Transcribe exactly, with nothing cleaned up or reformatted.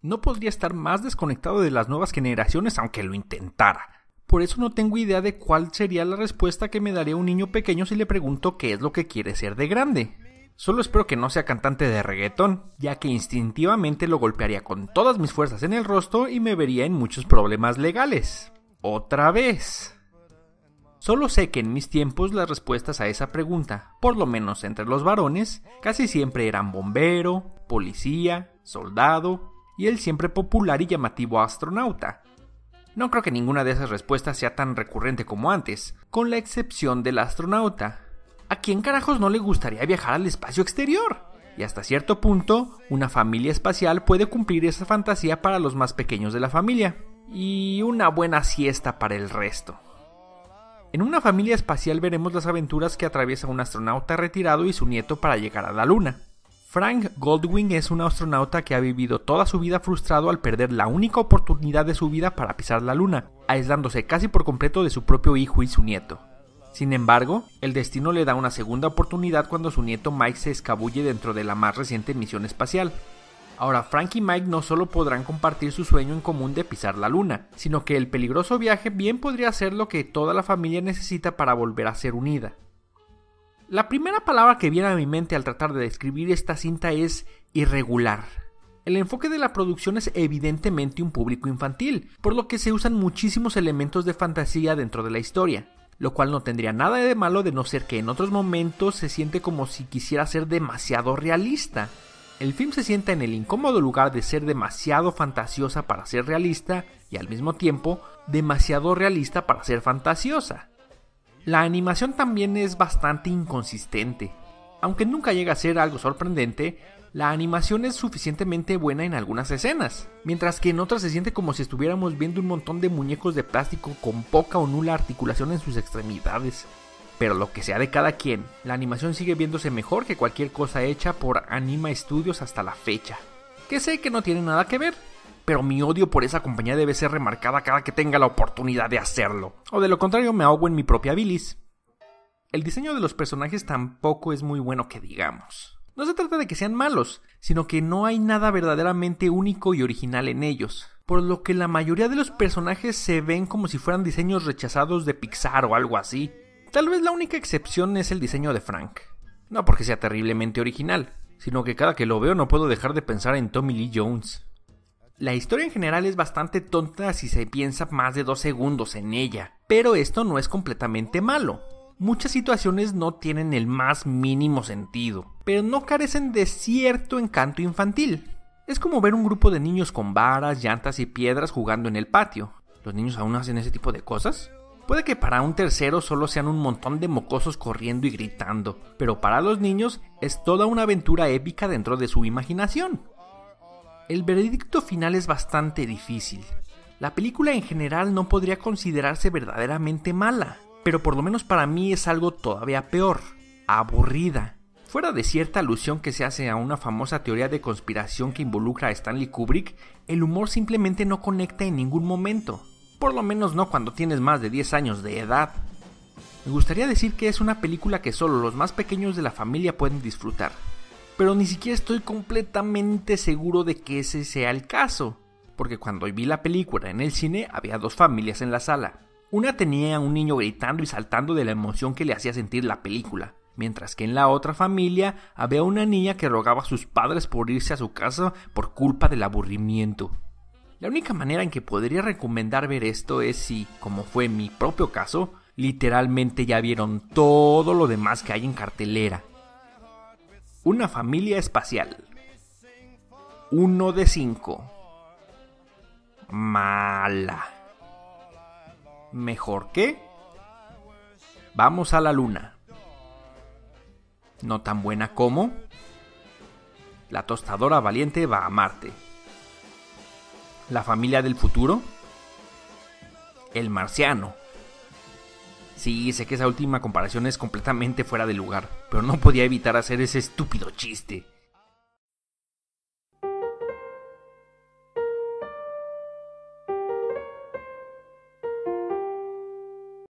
No podría estar más desconectado de las nuevas generaciones aunque lo intentara. Por eso no tengo idea de cuál sería la respuesta que me daría un niño pequeño si le pregunto qué es lo que quiere ser de grande. Solo espero que no sea cantante de reggaetón, ya que instintivamente lo golpearía con todas mis fuerzas en el rostro y me vería en muchos problemas legales. Otra vez. Solo sé que en mis tiempos las respuestas a esa pregunta, por lo menos entre los varones, casi siempre eran bombero, policía, soldado y el siempre popular y llamativo astronauta. No creo que ninguna de esas respuestas sea tan recurrente como antes, con la excepción del astronauta. ¿A quién carajos no le gustaría viajar al espacio exterior? Y hasta cierto punto, una familia espacial puede cumplir esa fantasía para los más pequeños de la familia. Y una buena siesta para el resto. En una familia espacial veremos las aventuras que atraviesa un astronauta retirado y su nieto para llegar a la Luna. Frank Goldwyn es un astronauta que ha vivido toda su vida frustrado al perder la única oportunidad de su vida para pisar la Luna, aislándose casi por completo de su propio hijo y su nieto. Sin embargo, el destino le da una segunda oportunidad cuando su nieto Mike se escabulle dentro de la más reciente misión espacial. Ahora, Frank y Mike no solo podrán compartir su sueño en común de pisar la Luna, sino que el peligroso viaje bien podría ser lo que toda la familia necesita para volver a ser unida. La primera palabra que viene a mi mente al tratar de describir esta cinta es irregular. El enfoque de la producción es evidentemente un público infantil, por lo que se usan muchísimos elementos de fantasía dentro de la historia, lo cual no tendría nada de malo de no ser que en otros momentos se siente como si quisiera ser demasiado realista. El film se sienta en el incómodo lugar de ser demasiado fantasiosa para ser realista y al mismo tiempo demasiado realista para ser fantasiosa. La animación también es bastante inconsistente. Aunque nunca llega a ser algo sorprendente, la animación es suficientemente buena en algunas escenas, mientras que en otras se siente como si estuviéramos viendo un montón de muñecos de plástico con poca o nula articulación en sus extremidades. Pero lo que sea de cada quien, la animación sigue viéndose mejor que cualquier cosa hecha por Anima Studios hasta la fecha. Que sé que no tiene nada que ver, pero mi odio por esa compañía debe ser remarcada cada que tenga la oportunidad de hacerlo, o de lo contrario me ahogo en mi propia bilis. El diseño de los personajes tampoco es muy bueno que digamos. No se trata de que sean malos, sino que no hay nada verdaderamente único y original en ellos, por lo que la mayoría de los personajes se ven como si fueran diseños rechazados de Pixar o algo así. Tal vez la única excepción es el diseño de Frank, no porque sea terriblemente original, sino que cada que lo veo no puedo dejar de pensar en Tommy Lee Jones. La historia en general es bastante tonta si se piensa más de dos segundos en ella, pero esto no es completamente malo. Muchas situaciones no tienen el más mínimo sentido, pero no carecen de cierto encanto infantil. Es como ver un grupo de niños con varas, llantas y piedras jugando en el patio. ¿Los niños aún hacen ese tipo de cosas? Puede que para un tercero solo sean un montón de mocosos corriendo y gritando, pero para los niños es toda una aventura épica dentro de su imaginación. El veredicto final es bastante difícil. La película en general no podría considerarse verdaderamente mala, pero por lo menos para mí es algo todavía peor, aburrida. Fuera de cierta alusión que se hace a una famosa teoría de conspiración que involucra a Stanley Kubrick, el humor simplemente no conecta en ningún momento, por lo menos no cuando tienes más de diez años de edad. Me gustaría decir que es una película que solo los más pequeños de la familia pueden disfrutar, pero ni siquiera estoy completamente seguro de que ese sea el caso, porque cuando vi la película en el cine había dos familias en la sala. Una tenía a un niño gritando y saltando de la emoción que le hacía sentir la película, mientras que en la otra familia había una niña que rogaba a sus padres por irse a su casa por culpa del aburrimiento. La única manera en que podría recomendar ver esto es si, como fue mi propio caso, literalmente ya vieron todo lo demás que hay en cartelera. Una familia espacial. Uno de cinco. Mala. ¿Mejor qué? Vamos a la Luna. ¿No tan buena como? La tostadora valiente va a Marte. ¿La familia del futuro? El marciano. Sí, sé que esa última comparación es completamente fuera de lugar, pero no podía evitar hacer ese estúpido chiste.